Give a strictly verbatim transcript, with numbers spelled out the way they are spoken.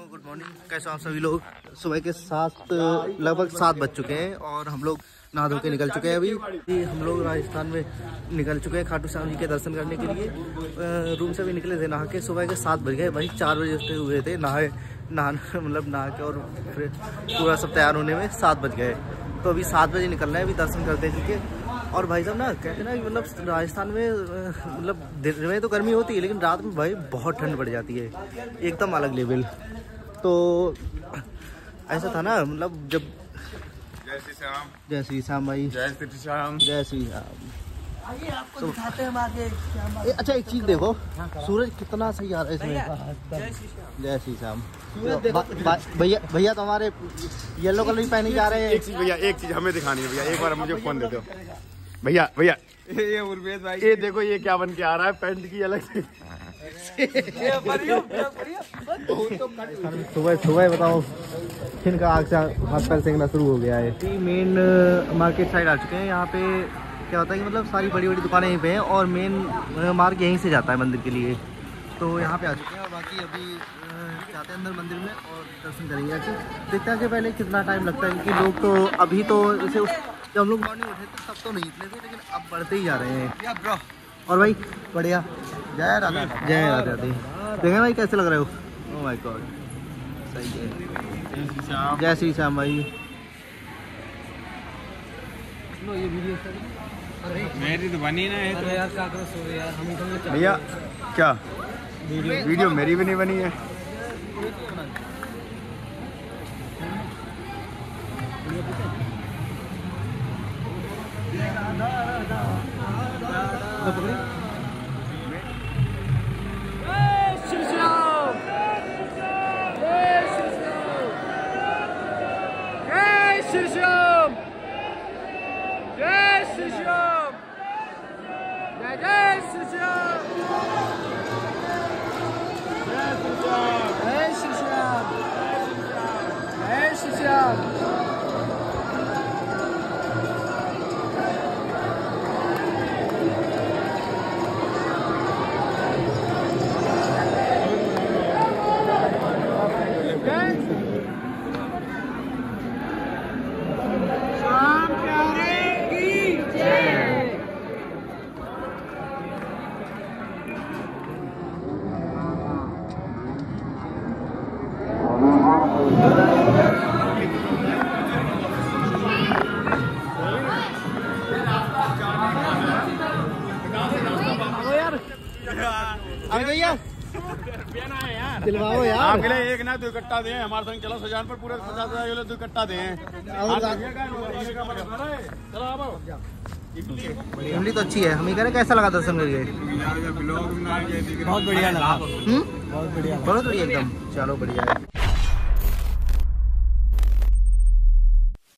Good morning, कैसे आप सभी लोग। सुबह के सात लगभग सात बज चुके हैं और हम लोग नहा धो के निकल चुके हैं। अभी हम लोग राजस्थान में निकल चुके हैं खाटू श्याम जी के दर्शन करने के लिए। रूम से भी निकले थे नहा के, सुबह के सात बज गए भाई, चार बजे उठे हुए थे नहाए नहा मतलब नहा के और फिर पूरा सब तैयार होने में सात बज गए। तो अभी सात बजे निकलना है, अभी दर्शन करते हैं क्योंकि। और भाई साहब ना कहते हैं ना कि मतलब राजस्थान में मतलब दिन में तो गर्मी होती है लेकिन रात में भाई बहुत ठंड पड़ जाती है, एकदम अलग लेवल। तो ऐसा था ना मतलब जब जय श्री श्याम, जय श्री श्याम भाई, जय श्री श्याम, जय श्री श्याम। आइए आपको दिखाते हैं हम आगे। ए, अच्छा एक चीज देखो, सूरज कितना सही आ रहा है इसमें। जय श्री श्याम। भैया भैया तो हमारे येलो कलर ही पहने जा रहे हैं। एक चीज भैया, एक चीज हमें दिखानी है भैया, एक बार मुझे फोन दे दो भैया। भैया ये उर्वेश भाई, ये देखो ये क्या बन के आ रहा है, पैंट की अलग से। सुबह सुबह बताओ इनका आग से हाथ पैर सेंकना शुरू हो गया है। मेन मार्केट साइड आ चुके हैं। यहाँ पे क्या होता है कि मतलब सारी बड़ी बड़ी दुकानें यहीं पे हैं और मेन मार्ग यहीं से जाता है मंदिर के लिए। तो यहाँ पे आ चुके हैं और बाकी अभी जाते हैं अंदर मंदिर में और दर्शन करेंगे। देखते हैं कि पहले कितना टाइम लगता है क्योंकि लोग तो अभी तो जैसे जब हम लोग मॉर्निंग उठे थे तब तो नहीं इतने थे, लेकिन अब बढ़ते ही जा रहे हैं। और भाई बढ़िया, जय राधा जय राधा दी। देखें भाई कैसे लग रहे हो। ओह माय गॉड, सही है। जय श्री श्याम भाई। ये वीडियो मेरी तो बनी ना है तो यार क्या करो सो यार, हम तो भैया। क्या वीडियो वीडियो मेरी भी नहीं बनी है। दिलवाओ यार, आपके लिए एक ना दो इकट्ठा दे, हमारे संग चलो सजान पर पूरे पचास हजार दो इकट्ठा दे। इमली तो अच्छी है। हम ही कह रहे कैसा लगा दर्शन करके। बहुत बढ़िया लगा, बहुत बढ़िया, बहुत बढ़िया एकदम। चलो बढ़िया है।